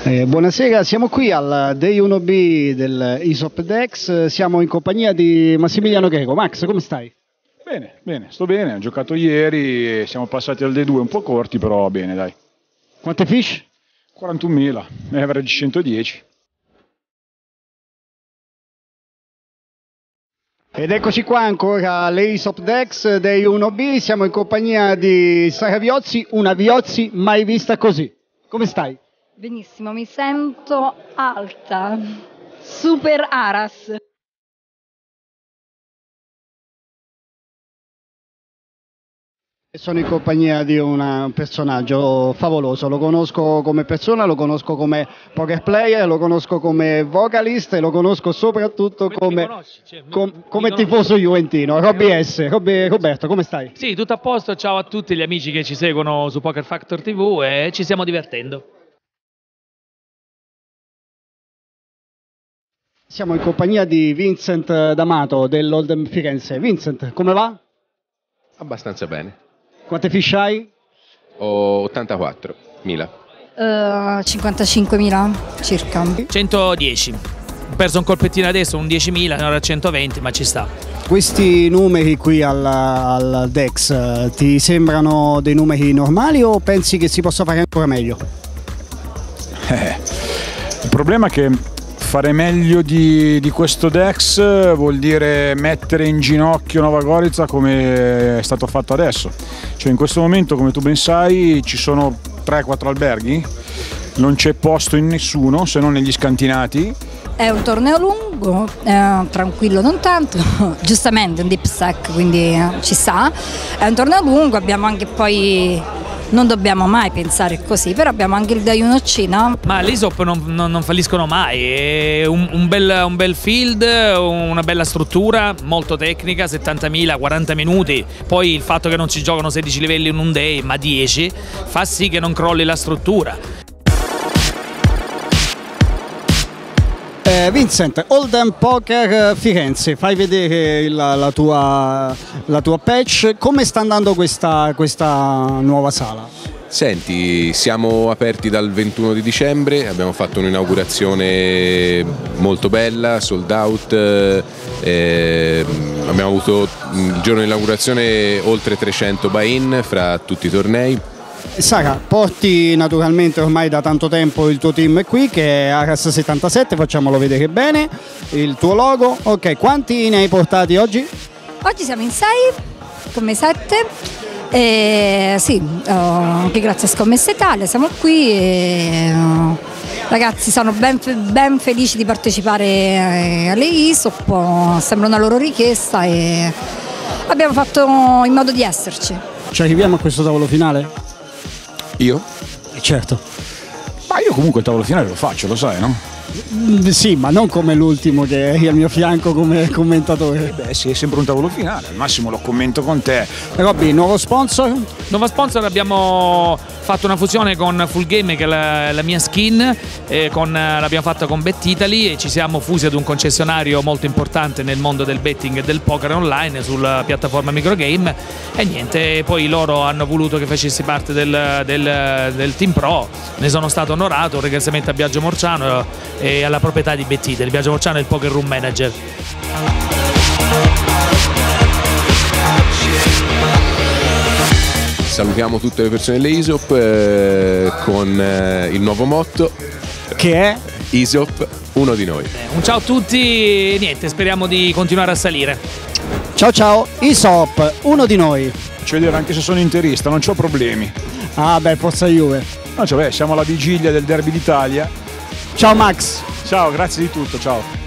Buonasera, siamo qui al Day 1B del ISOP DEX, siamo in compagnia di Massimiliano Greco. Max, come stai? Bene, bene, sto bene, ho giocato ieri e siamo passati al Day 2 un po' corti, però bene, dai. Quante fish? 41.000, average 110. Ed eccoci qua ancora all'ISOP DEX Day 1B, siamo in compagnia di Sara Viozzi, una Viozzi mai vista così. Come stai? Benissimo, mi sento alta, super Aras. Sono in compagnia di un personaggio favoloso, lo conosco come persona, lo conosco come poker player, lo conosco come vocalist e lo conosco soprattutto come tifoso juventino. Roberto, come stai? Sì, tutto a posto, ciao a tutti gli amici che ci seguono su Poker Factor TV e ci stiamo divertendo. Siamo in compagnia di Vincent D'Amato dell'Oldham Firenze. Vincent, come va? Abbastanza bene. Quante fish hai? Ho 84.000. 55.000 circa. 110. Ho perso un colpettino adesso, un 10.000, ora 120, ma ci sta. Questi numeri qui al DEX ti sembrano dei numeri normali o pensi che si possa fare ancora meglio? Il problema è che fare meglio di questo DEX vuol dire mettere in ginocchio Nova Gorica come è stato fatto adesso. Cioè in questo momento, come tu ben sai, ci sono 3-4 alberghi, non c'è posto in nessuno se non negli scantinati. È un torneo lungo, tranquillo non tanto, giustamente un deep stack, quindi ci sta. È un torneo lungo, abbiamo anche poi... Non dobbiamo mai pensare così, però abbiamo anche il Day 1C, no? Ma l'ISOP non falliscono mai, è un bel field, una bella struttura, molto tecnica, 70.000, 40 minuti, poi il fatto che non ci giocano 16 livelli in un day, ma 10, fa sì che non crolli la struttura. Vincent, Oldham Poker Firenze, fai vedere la tua patch, come sta andando questa nuova sala? Senti, siamo aperti dal 21 di dicembre, abbiamo fatto un'inaugurazione molto bella, sold out, abbiamo avuto il giorno dell'inaugurazione oltre 300 buy-in fra tutti i tornei. Sara, porti naturalmente ormai da tanto tempo il tuo team qui che è Aras77, facciamolo vedere bene, il tuo logo. Ok, quanti ne hai portati oggi? Oggi siamo in 6, come 7, e sì, anche grazie a Scommesse Italia siamo qui e ragazzi sono ben felici di partecipare alle ISOP, sembra una loro richiesta e abbiamo fatto in modo di esserci. Ci arriviamo a questo tavolo finale? Io? Certo. Ma io comunque il tavolo finale lo faccio, lo sai, no? Sì, ma non come l'ultimo che è al mio fianco come commentatore. Beh sì, è sempre un tavolo finale, al massimo lo commento con te. Robby, nuovo sponsor? Nuovo sponsor, abbiamo fatto una fusione con Full Game, che è la mia skin, l'abbiamo fatta con Bet Italy e ci siamo fusi ad un concessionario molto importante nel mondo del betting e del poker online sulla piattaforma Microgame e niente, poi loro hanno voluto che facessi parte del team pro, ne sono stato onorato, un ringraziamento a Biagio Morciano e alla proprietà di Bet Italy. Biagio Morciano è il poker room manager. Salutiamo tutte le persone delle ISOP con il nuovo motto che è ISOP, uno di noi. Un ciao a tutti e niente, speriamo di continuare a salire. Ciao ciao, ISOP, uno di noi. Faccio vedere anche se sono interista, non c'ho problemi. Ah beh, forza Juve. No, cioè, siamo alla vigilia del derby d'Italia. Ciao Max. Ciao, grazie di tutto, ciao.